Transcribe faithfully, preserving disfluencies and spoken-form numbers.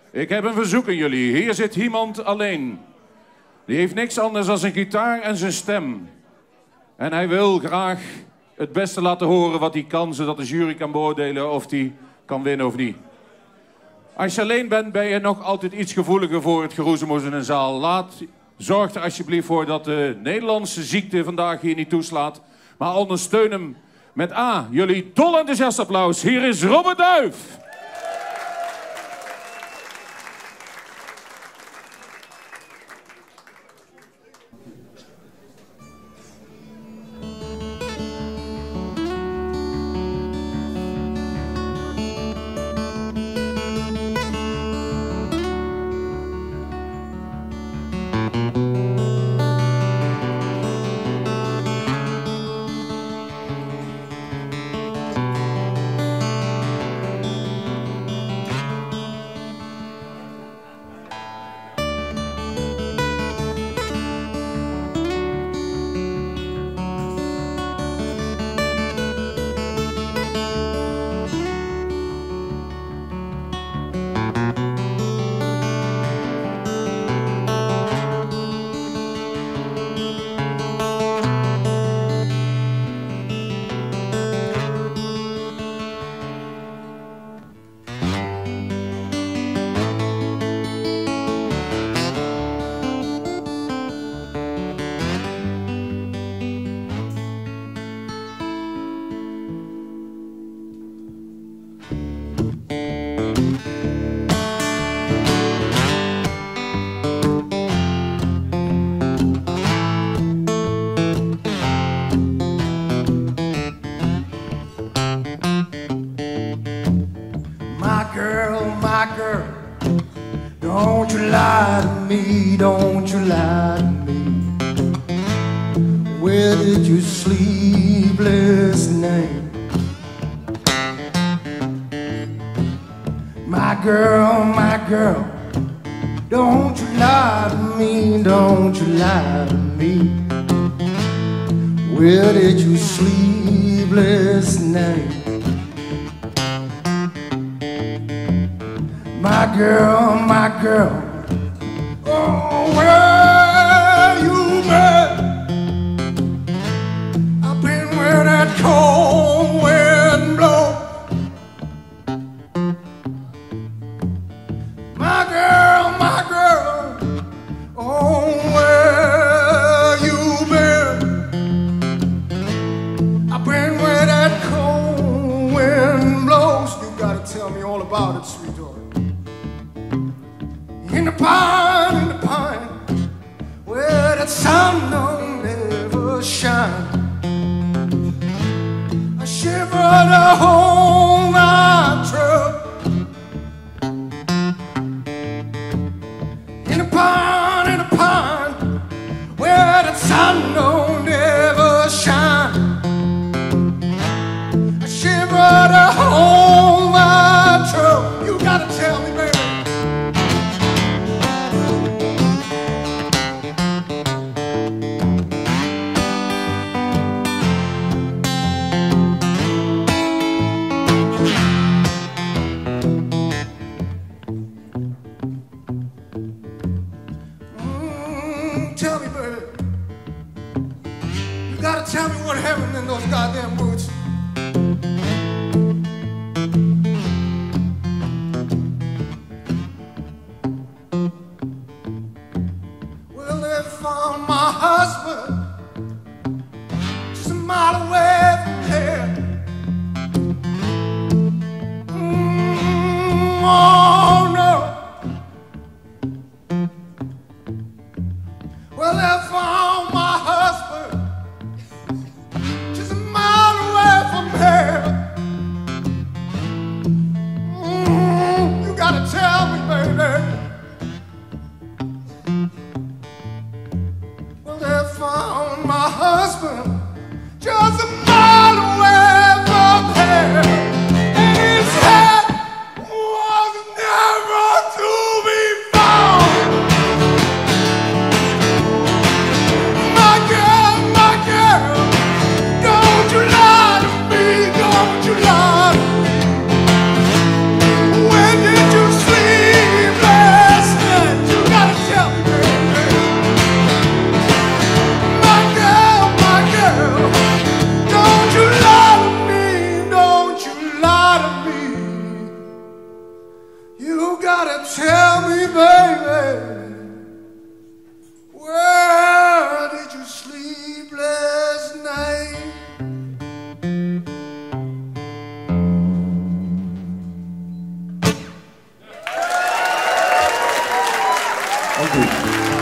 Ik heb een verzoek aan jullie. Hier zit iemand alleen. Die heeft niks anders dan zijn gitaar en zijn stem. En hij wil graag het beste laten horen wat hij kan, zodat de jury kan beoordelen of hij kan winnen of niet. Als je alleen bent, ben je nog altijd iets gevoeliger voor het geroezemoes in een zaal. Laat, zorg er alsjeblieft voor dat de Nederlandse ziekte vandaag hier niet toeslaat. Maar ondersteun hem met A, jullie dol enthousiast applaus. Hier is Robert Duif. Don't you lie to me, don't you lie to me. Where did you sleep last night? My girl, my girl, don't you lie to me, don't you lie to me. Where did you sleep last night? My girl, my girl, oh, where you been? I've been where that cold wind blows. My girl, my girl, oh, where you been? I've been where that cold wind blows. You gotta tell me all about it, sweetheart. In the pine, in the pine, where that sun don't ever shine. I shiver the whole night through. In the pine, in the pine, where that sun don't ever shine. I shiver the whole night through. You gotta tell me, baby. Tell me, baby. You gotta tell me what happened in those goddamn boots. Well, they found my husband just a mile away from here. Mm, oh no. Well, they found my husband just a mile away tell me, baby, where did you sleep last night? Dank u.